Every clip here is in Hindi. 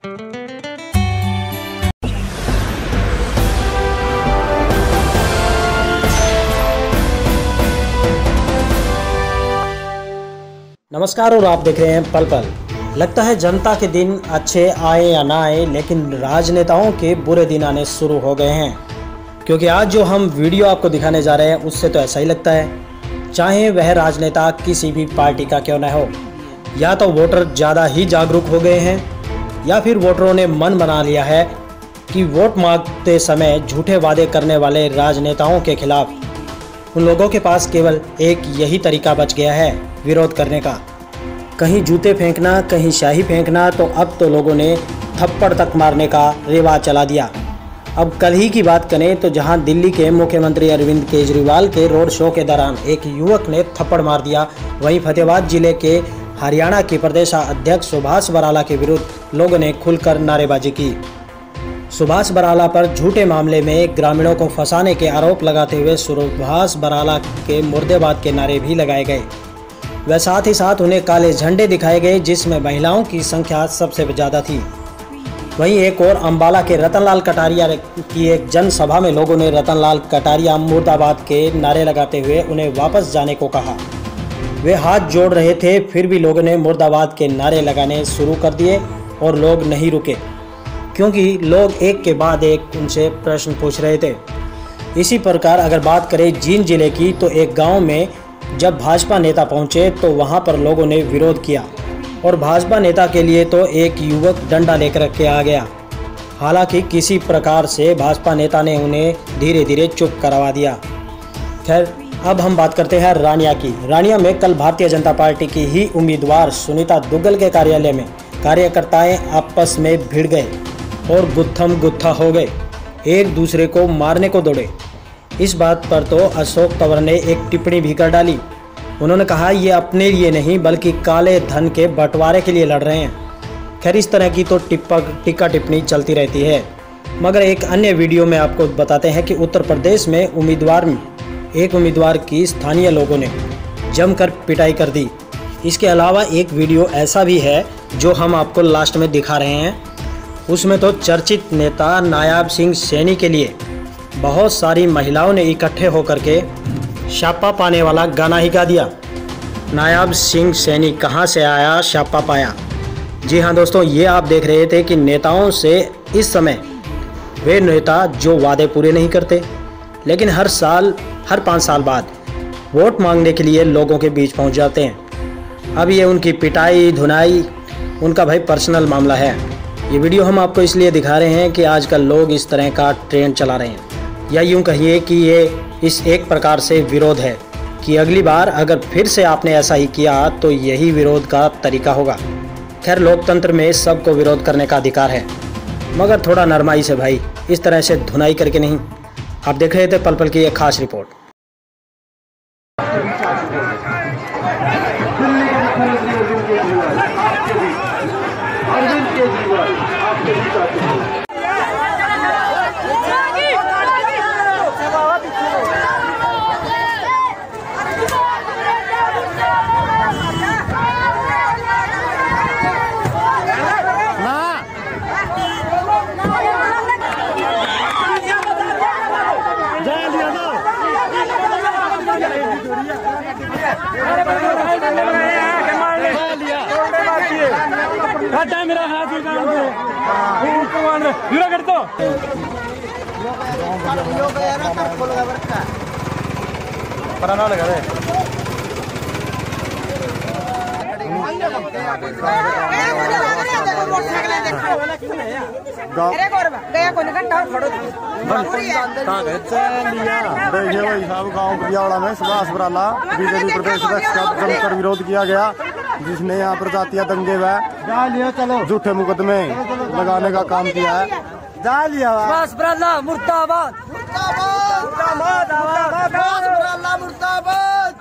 नमस्कार और आप देख रहे हैं पल पल। लगता है जनता के दिन अच्छे आए या ना आए, लेकिन राजनेताओं के बुरे दिन आने शुरू हो गए हैं। क्योंकि आज जो हम वीडियो आपको दिखाने जा रहे हैं उससे तो ऐसा ही लगता है, चाहे वह राजनेता किसी भी पार्टी का क्यों न हो, या तो वोटर ज़्यादा ही जागरूक हो गए हैं या फिर वोटरों ने मन बना लिया है कि वोट मांगते समय झूठे वादे करने वाले राजनेताओं के खिलाफ उन लोगों के पास केवल एक यही तरीका बच गया है, विरोध करने का। कहीं जूते फेंकना, कहीं शाही फेंकना, तो अब तो लोगों ने थप्पड़ तक मारने का रिवाज चला दिया। अब कल ही की बात करें तो जहां दिल्ली के मुख्यमंत्री अरविंद केजरीवाल के रोड शो के दौरान एक युवक ने थप्पड़ मार दिया, वहीं फतेहाबाद जिले के हरियाणा के प्रदेश अध्यक्ष सुभाष बराला के विरुद्ध लोगों ने खुलकर नारेबाजी की। सुभाष बराला पर झूठे मामले में ग्रामीणों को फंसाने के आरोप लगाते हुए सुभाष बराला के मुर्देबाद के नारे भी लगाए गए। वह साथ ही साथ उन्हें काले झंडे दिखाए गए, जिसमें महिलाओं की संख्या सबसे ज़्यादा थी। वहीं एक और अंबाला के रतनलाल कटारिया की एक जनसभा में लोगों ने रतनलाल कटारिया मुर्दाबाद के नारे लगाते हुए उन्हें वापस जाने को कहा। वे हाथ जोड़ रहे थे, फिर भी लोगों ने मुर्दाबाद के नारे लगाने शुरू कर दिए और लोग नहीं रुके, क्योंकि लोग एक के बाद एक उनसे प्रश्न पूछ रहे थे। इसी प्रकार अगर बात करें जींद जिले की, तो एक गांव में जब भाजपा नेता पहुंचे तो वहां पर लोगों ने विरोध किया और भाजपा नेता के लिए तो एक युवक डंडा लेकर के आ गया। हालांकि किसी प्रकार से भाजपा नेता ने उन्हें धीरे धीरे चुप करवा दिया। खैर, अब हम बात करते हैं रानिया की। रानिया में कल भारतीय जनता पार्टी की ही उम्मीदवार सुनीता दुग्गल के कार्यालय में कार्यकर्ताएं आपस में भिड़ गए और गुत्थम गुत्था हो गए, एक दूसरे को मारने को दौड़े। इस बात पर तो अशोक तंवर ने एक टिप्पणी भी कर डाली। उन्होंने कहा, ये अपने लिए नहीं बल्कि काले धन के बंटवारे के लिए लड़ रहे हैं। खैर, इस तरह की तो टिक्का टिप्पणी चलती रहती है। मगर एक अन्य वीडियो में आपको बताते हैं कि उत्तर प्रदेश में एक उम्मीदवार की स्थानीय लोगों ने जमकर पिटाई कर दी। इसके अलावा एक वीडियो ऐसा भी है जो हम आपको लास्ट में दिखा रहे हैं। उसमें तो चर्चित नेता नायाब सिंह सैनी के लिए बहुत सारी महिलाओं ने इकट्ठे होकर के शापा पाने वाला गाना ही गा दिया। नायाब सिंह सैनी कहां से आया, शापा पाया। जी हाँ दोस्तों, ये आप देख रहे थे कि नेताओं से इस समय वे नेता जो वादे पूरे नहीं करते, लेकिन हर 5 साल बाद वोट मांगने के लिए लोगों के बीच पहुंच जाते हैं। अब ये उनकी पिटाई धुनाई उनका भाई पर्सनल मामला है। ये वीडियो हम आपको इसलिए दिखा रहे हैं कि आजकल लोग इस तरह का ट्रेंड चला रहे हैं, या यूं कहिए कि ये इस एक प्रकार से विरोध है कि अगली बार अगर फिर से आपने ऐसा ही किया तो यही विरोध का तरीका होगा। खैर, लोकतंत्र में सबको विरोध करने का अधिकार है, मगर थोड़ा नरमाई से भाई, इस तरह से धुनाई करके नहीं। आप देख रहे थे पल पल की एक खास रिपोर्ट। मेरा हाथ कर दो। पराना लगा दे। गाँव बियावड़ा में सुभाष बराला बीजेपी प्रदेश अध्यक्ष का जमकर विरोध किया गया, जिसने यहाँ पर जातीय दंगे व झूठे मुकदमे लगाने का काम किया है। सुभाष बराला मुर्दाबाद, मुर्दाबाद, सुभाष बराला मुर्दाबाद।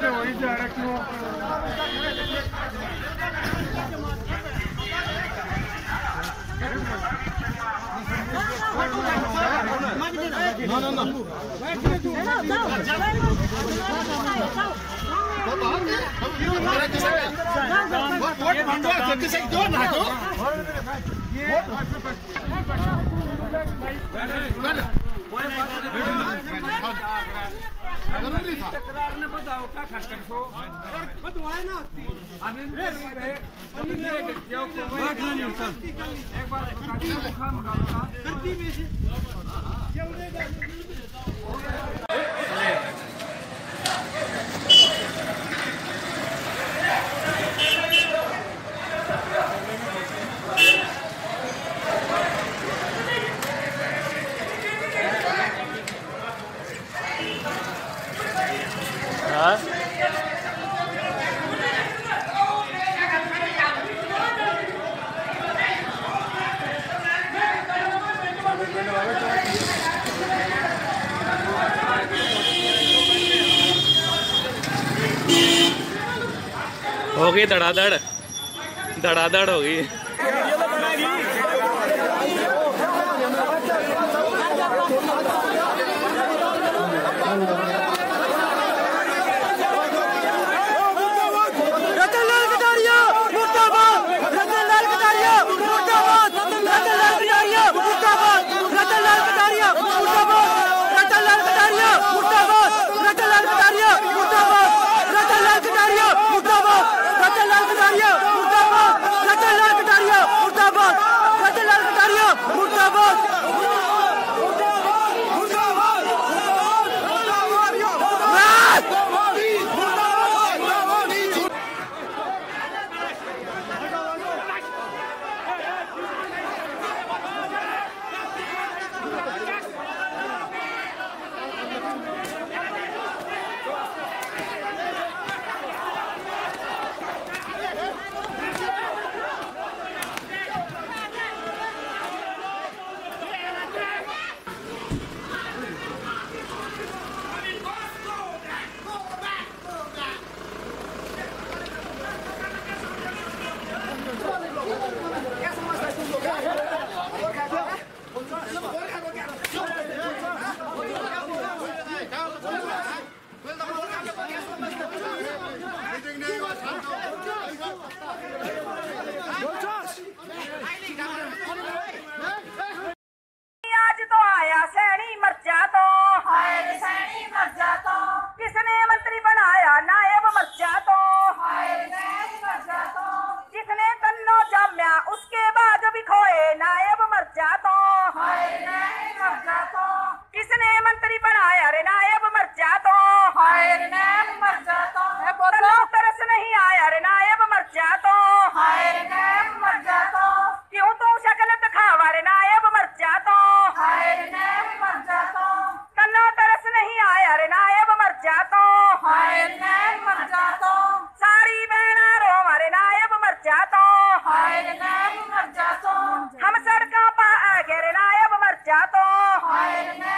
हो गई धड़ाधड़ धड़ाधड़ हो गई। हम सड़कों पर आ गिर नायब मर जा तो